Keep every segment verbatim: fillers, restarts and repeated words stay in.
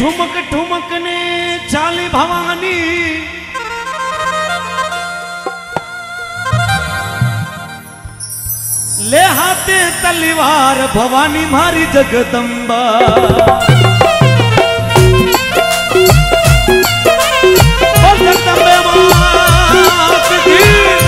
ठुमक ठुमक ने चाली भवानी ले हाथे तलवार भवानी मारी जगदम्बा ओ जगदम्बे मात की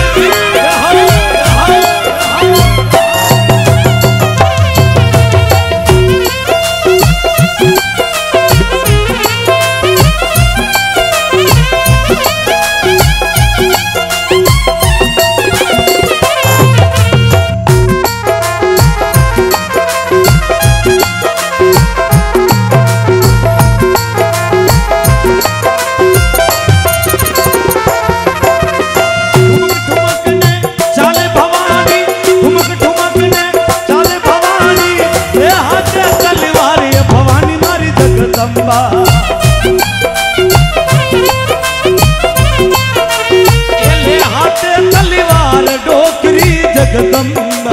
ले हाथे तलवार डोकरी जगदम्बा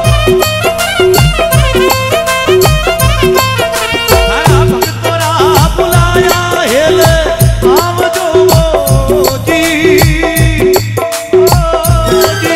हरा भक्तोरा बुलाया हेल आवजो जी ओ जी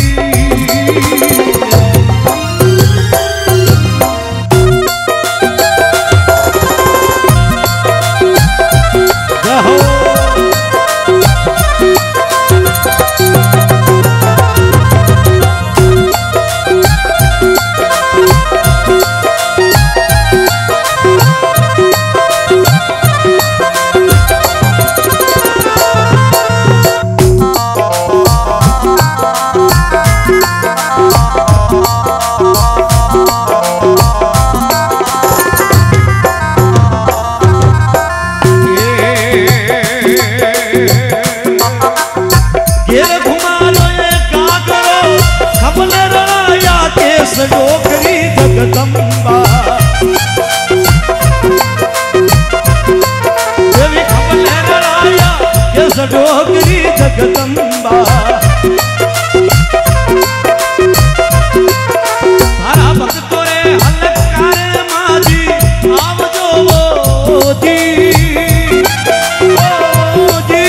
डोकरी जगदम्बा देवी खबले राया यस डोकरी जगदम्बा तारा भक्तोरे हलकारे माजी आवजो जी ओ जी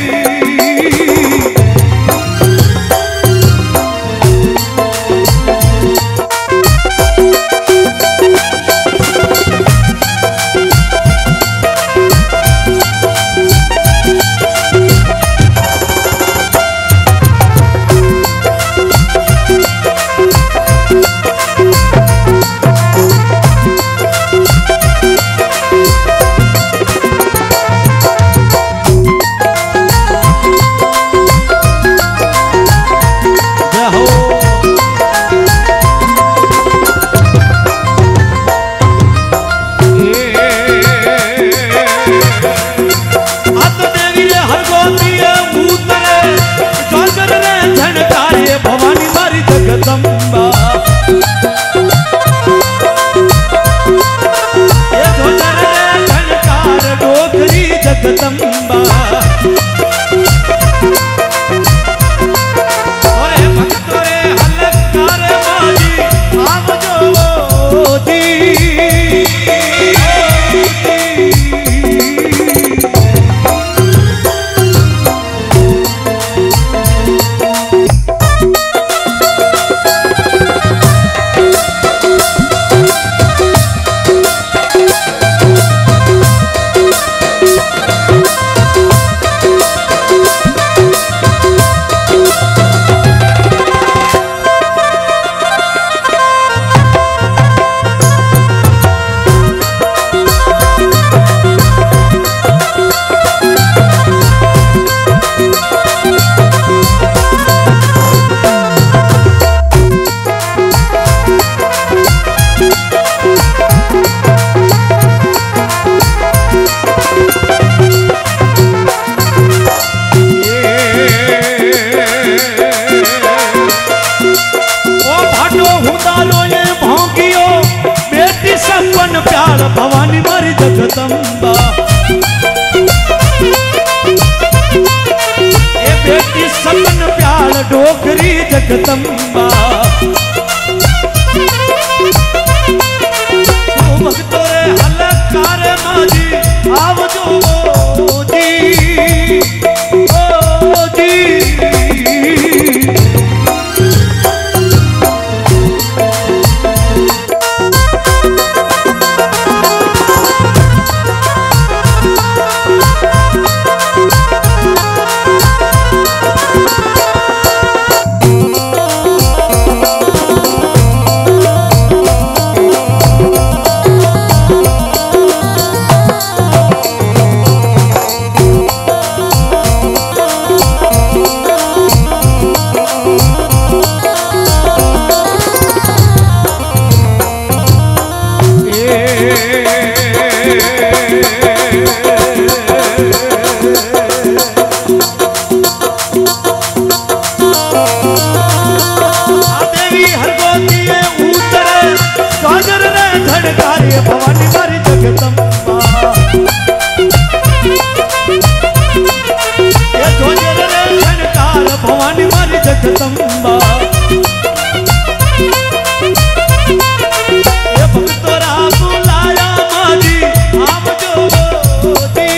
जगदम्बा ये झोझर झनकार डोकरी जगदम्बा और भक्तोरे हलकारे माजी आवजो जी भवानी मारी जगदम्बा ए बेटी सपन प्याल डोकरी जगदम्बा भक्तोरे हलकारे माजी आवजो जी ओ जी। भवानी मारी जगदम्बा ये ध्वजर रे झनकार भवानी मारी जगदम्बा ये भक्तोरा बुलाया माजी आवजो जी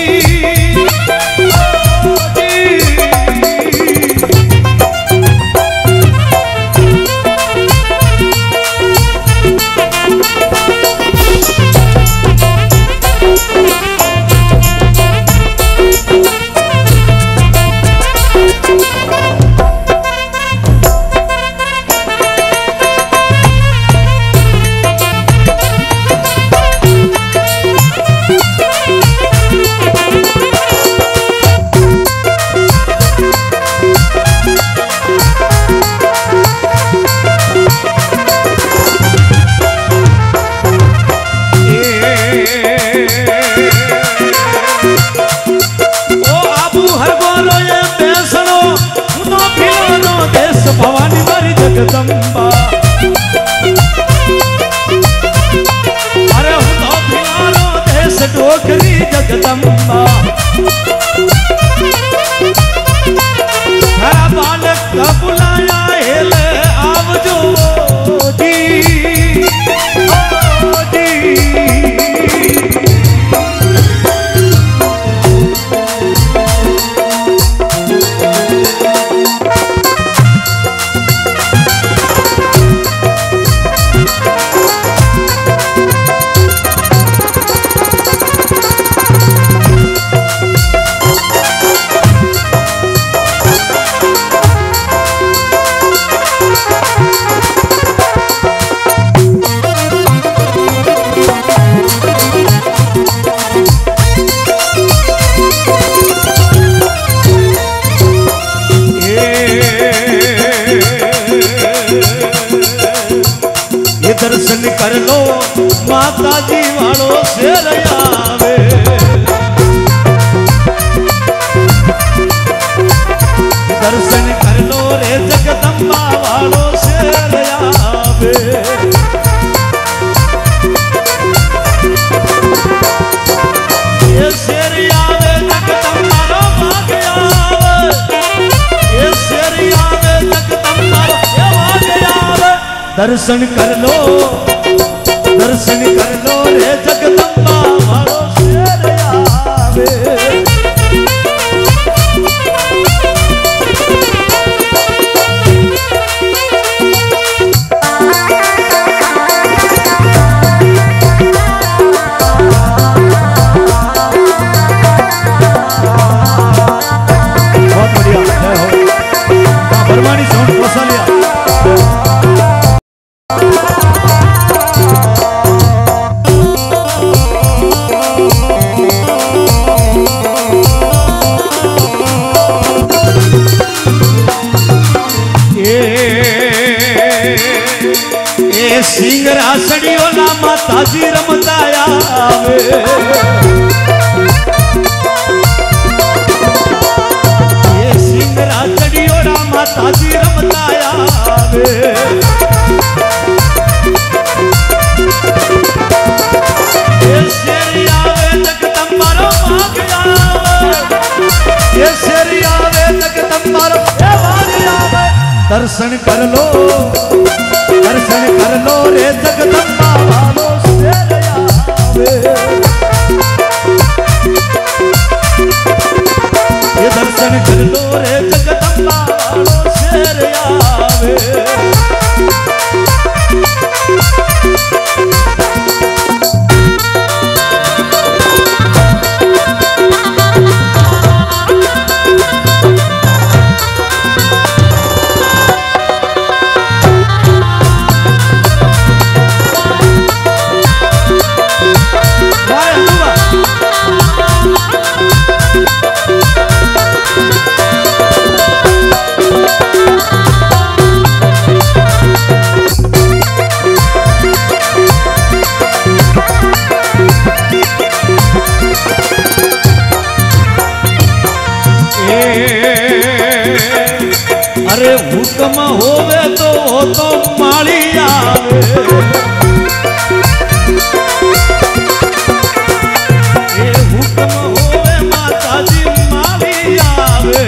भवानी मारी जगदम्बा अरे हूँ तो फिरानो देश डोकरी जगदम्बा मेरा बालक का बुलाया हेले आवजो जी ओ जी। दर्शन कर लो माता जी वालो शेर आवे दर्शन कर लो रे जगदम्बा वालो शेर आवे ये शेर आवे जगदम्बा रो भाग आवे ये शेर आवे जगदम्बा रो भाग आवे दर्शन कर लो दर्शन कर लो रे जगदम्बा वालो शेर आवे बहुत बढ़िया जय हो बरमानी साउंड बसा लिया। सिंगरा सड़ियो ला माता जी रमता आवे ये सिंगरा सड़ियो ला माता जी रमता आवे ये शेर आवे जगदम्बा रो भाग आवे ये शेर आवे जगदम्बा रो भाग आवे दर्शन कर लो दर्शन कर लो रे जगदम्बा वालो शेर आवे हुक्म होवे तो वो तो माली आवे ये हुक्म होवे माता जी माली आवे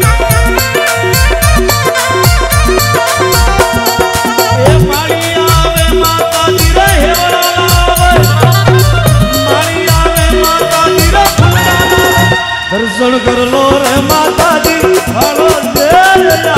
ये माली आवे माता जी रे हेवड़ा लावे माली आवे माता जी रे फुलड़ा लावे दर्शन कर लो रे माता जी हालो दे जा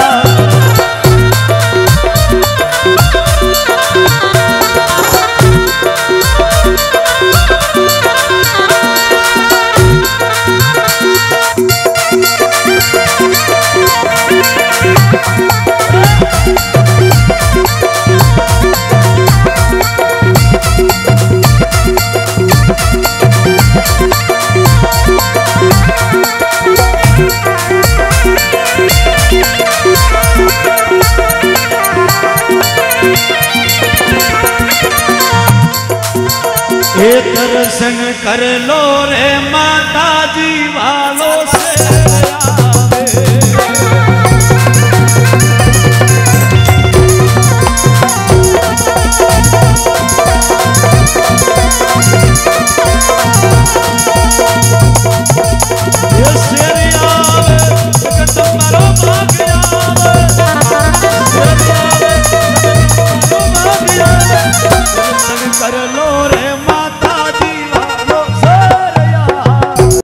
दर्शन कर लो रे मा